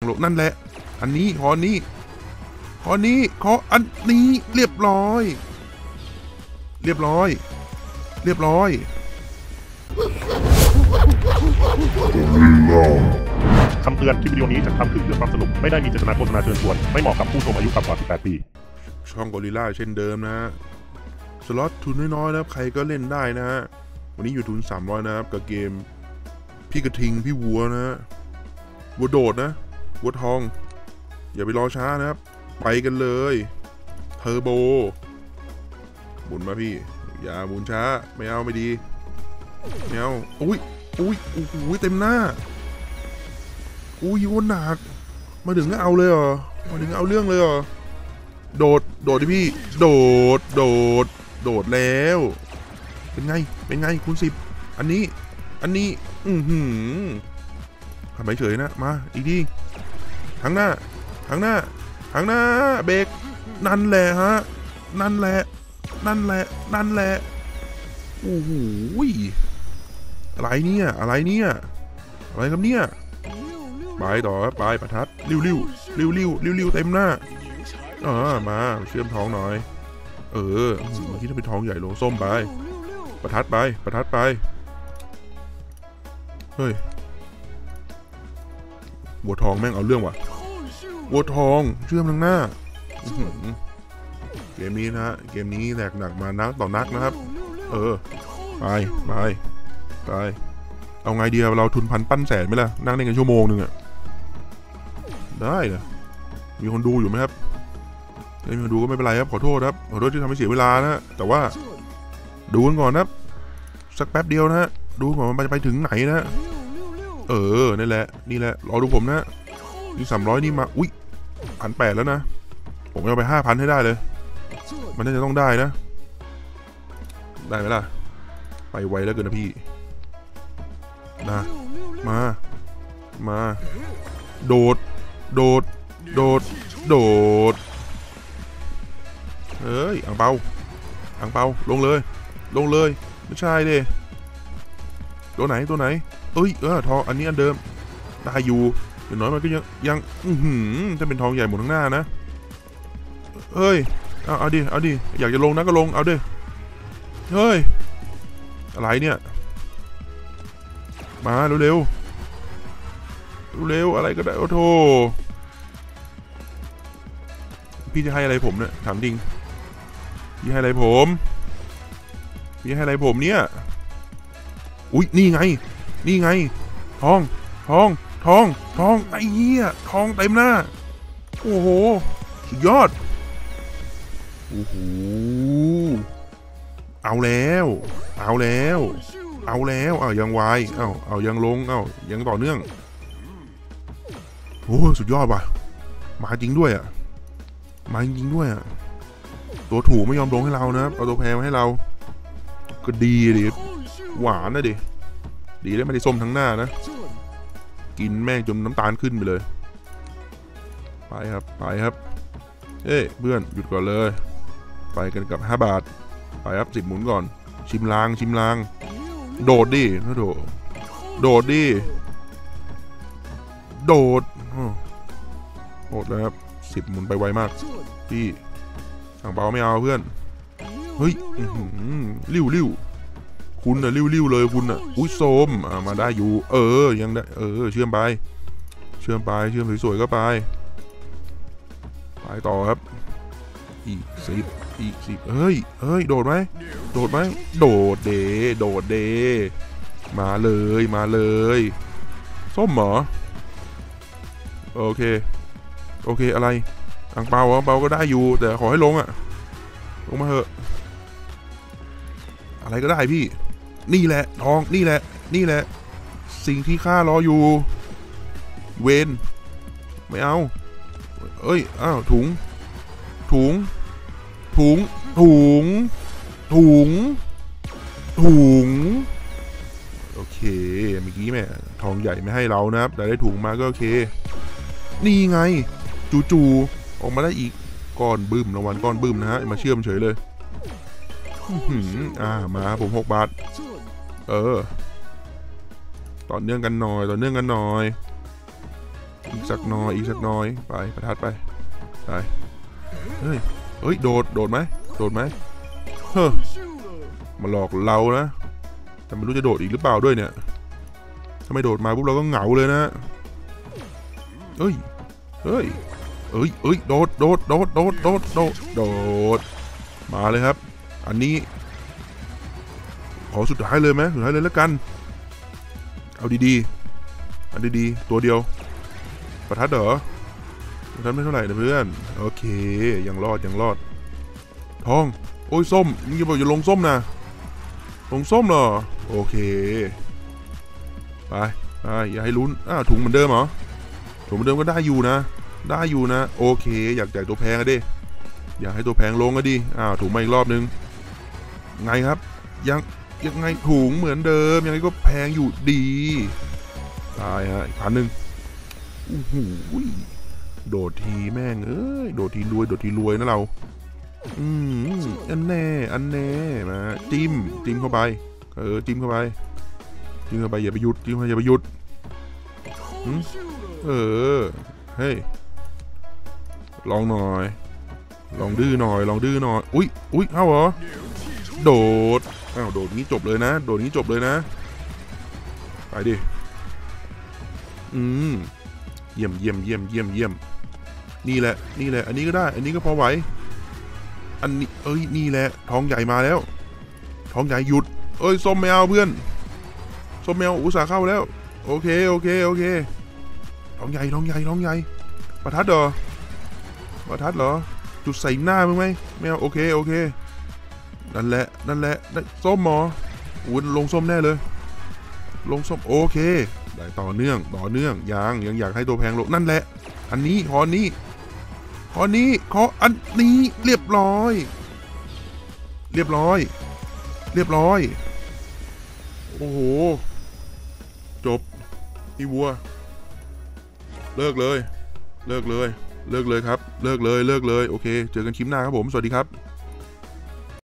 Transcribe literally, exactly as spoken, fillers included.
โลนั่นแหละอันนี้ขอนี้ขอนี้ขออันนี้เรียบร้อยเรียบร้อยเรียบร้อยคำเตือนคลิปวิดีโอนี้จะทำขึ้นเพื่อความสนุกไม่ได้มีเจตนาโฆษณาเชิญชวนไม่เหมาะกับผู้ชมอายุต่ำกว่าสิบแปดปีช่องกอริลล่าเช่นเดิมนะฮะสล็อตทุนน้อยๆนะครับใครก็เล่นได้นะฮะวันนี้อยู่ทุนสามร้อยนะครับกับเกมพี่กระทิงพี่วัวนะฮะวัวโดดนะวัวทองอย่าไปรอช้านะครับไปกันเลยเทอร์โบหมุนมาพี่อย่าหมุนช้าไม่เอาไม่ดีไม่เอาอุ้ยอุ้ยอุ้ยเต็มหน้าอุ้ยวนหนักมาถึงก็เอาเลยเหรอมาถึงเอาเรื่องเลยเหรอโดดโดดดิพี่โดดโดดโดดแล้วเป็นไงเป็นไงคูณสิบอันนี้อันนี้อือหือทำไมเฉยนะมาอีกทีทางหน้าทางหน้าทางหน้าเบรกนั่นแหละฮะนั่นแหละนั่นแหละนั่นแหละโอ้โหอะไรเนี่ยอะไรเนี่ยอะไรครับเนี่ยไปต่อไปประทัดริ้วริ้วริ้วริ้วริ้วริ้วเต็มหน้าอ่ามาเชื่อมท้องหน่อยเออเมื่อกี้ถ้าเป็นท้องใหญ่ลงส้มไปประทัดไปประทัดไปเฮ้ยวัวทองแม่งเอาเรื่องว่ะวัวทองเชื่อมทางหน้าเกมนี้นะเกมนี้แหลกหนักมานักต่อนักนะครับเออไปไปไปเอาไงเดียวเราทุนพันปั้นแสนไหมล่ะนั่งเล่นกันชั่วโมงหนึ่งอะได้นะมีคนดูอยู่ไหมครับไม่มีคนดูก็ไม่เป็นไรครับขอโทษครับขอโทษที่ทำให้เสียเวลานะแต่ว่าดูกันก่อนนะสักแป๊บเดียวนะดูก่อนมันจะไปถึงไหนนะเออนี่แหละนี่แหละรอดูผมนะนี่สามร้อยนี่มาอุ้ยพันแปดแล้วนะผมจะไปห้าพันให้ได้เลยมันน่าจะต้องได้นะได้ไหมล่ะไปไวแล้วเกินนะพี่นะมามาโดดโดดโดดโดดเฮ้ยอังเปาอังเปาลงเลยลงเลยไม่ใช่ดิตัวไหนตัวไหนเอ้ยเออทองอันนี้อันเดิมได้อยู่อย่างน้อยมันก็ยังยังอือหือจะเป็นทองใหญ่หมดทั้งหน้านะเฮ้ยเอาเอาดิเอาดิอยากจะลงนะก็ลงเอาดิเฮ้ยอะไรเนี่ยมาเร็วเร็วเร็วอะไรก็ได้โอ้โธ่พี่จะให้อะไรผมเนี่ยถามจริงพี่ให้อะไรผมพี่ให้อะไรผมเนี่ยอุ้ยนี่ไงนี่ไงทองทองทองทองไอ้เหี้ยทองเต็มหน้าโอ้โหสุดยอดโอ้โหเอาแล้วเอาแล้วเอาแล้วเอายังวายเอาเอายังลงเอายังต่อเนื่องโอ้สุดยอดว่ะมาจริงด้วยอ่ะมาจริงด้วยอ่ะตัวถูไม่ยอมลงให้เรานะเอาตัวแพงมาให้เราก็ดีดิหวานนะดิดีได้ไม่ได้ส้มทั้งหน้านะกินแม่งจนน้ำตาลขึ้นไปเลยไปครับไปครับเอ้ยเพื่อนหยุดก่อนเลยไปกันกับห้าบาทไปครับสิบหมุนก่อนชิมลางชิมลางโดดดิโดดโดดดิโดดโหดแล้วครับสิบหมุนไปไวมากพี่สั่งเปล่าไม่เอาเพื่อนเฮ้ยริ้วริ้วคุณน่ะริ้วริ้วเลยคุณน่ะอุ้ยโซมอ่ามาได้อยู่เออยังได้เออเชื่อมไปเชื่อมไปเชื่อมสวยๆก็ไปไปต่อครับอีกสิบอีกสิบเฮ้ยเฮ้ยโดดไหมโดดไหมโดดเดโดดเดมาเลยมาเลยส้มเหรอโอเคโอเคอะไรอังเปาอังเปาก็ได้อยู่แต่ขอให้ลงอะลงมาเถอะอะไรก็ได้พี่นี่แหละทองนี่แหละนี่แหละสิ่งที่ข้ารออยู่เวนไม่เอาเอ้ยอ้าวถุงถุงถุงถุงถุงถุงโอเคเมื่อกี้แม่ทองใหญ่ไม่ให้เรานะครับแต่ได้ถุงมาก็โอเคนี่ไงจู่ๆออกมาได้อีกก้อนบึ้มรางวัลก้อนบึ้มนะฮะมาเชื่อมเฉยเลยอ่ามาผมหกบาทเออต่อเนื่องกันหน่อยต่อเนื่องกันหน่อยอีกสักน้อยอีกสักน้อยไปประทัดไปไปเฮ้ยเฮ้ยโดดโดดไหมโดดไหมเฮ้อมาหลอกเรานะแต่ไม่รู้จะโดดอีกหรือเปล่าด้วยเนี่ยถ้าไม่โดดมาปุ๊บเราก็เหงาเลยนะเฮ้ยเฮ้ยเอ้ยเอ้ยโดดโดดโดดโดดโดดโดดโดดมาเลยครับอันนี้ขอสุดท้ายเลยไหมสุดท้ายเลยแล้วกันเอาดีๆอันดีๆตัวเดียวประทัดเหรอประทัดไม่เท่าไหร่นะเพื่อนโอเคยังรอดยังรอดทองโอ้ยส้มมึงอย่าบอกอย่าลงส้มนะลงส้มเหรอโอเคไปไปอย่าให้ลุ้นอ้าวถุงเหมือนเดิมเหรอถุงเหมือนเดิมก็ได้อยู่นะได้อยู่นะโอเคอยากแจกตัวแพงอะดิอยากให้ตัวแพงลงก็ดิอ้าวถุงมาอีกรอบนึงไงครับยังยังไงถุงเหมือนเดิมยังไงก็แพงอยู่ดีตายฮะอีกพันหนึ่งโอ้โหโดดทีแม่งเอ้ยโดดทีรวยโดดทีรวยนะเราอืมอันแน่อันแน่มาจิ้มจิ้มเข้าไปเออจิ้มเข้าไปจิ้มเข้าไปอย่าไปหยุดจิ้มเข้าไปอย่าไปหยุดเออเฮ้ยลองหน่อยลองดื้อหน่อยลองดื้อหน่อยอุ้ยอุ้ยเข้าเหรอโดดอ้าวโดดนี้จบเลยนะโดดนี้จบเลยนะไปดิอืมเยี่ยมเยี่ยมเยี่ยมเยี่ยมเยี่ยมนี่แหละนี่แหละอันนี้ก็ได้อันนี้ก็พอไหวอันนี้เอ้ยนี่แหละท้องใหญ่มาแล้วท้องใหญ่หยุดเอ้ยส้มแมวเพื่อนส้มแมวอุตส่าห์เข้าแล้วโอเคโอเคโอเคท้องใหญ่ท้องใหญ่ท้องใหญ่ประทัดเหรอประทัดเหรอจุดใส่หน้ามึงไหมแมวโอเคโอเคนั่นแหละนั่นแหละได้ส้มหมออุ้ยลงส้มแน่เลยลงส้มโอเคได้ต่อเนื่องต่อเนื่องยังยังอยากให้ตัวแพงลงนั่นแหละอันนี้ขอนี้ขอนี้ขออันนี้เรียบร้อยเรียบร้อยเรียบร้อยโอ้โหจบพี่วัวเลิกเลยเลิกเลยเลิกเลยครับเลิกเลยเลิกเลยโอเคเจอกันคลิปหน้าครับผมสวัสดีครับ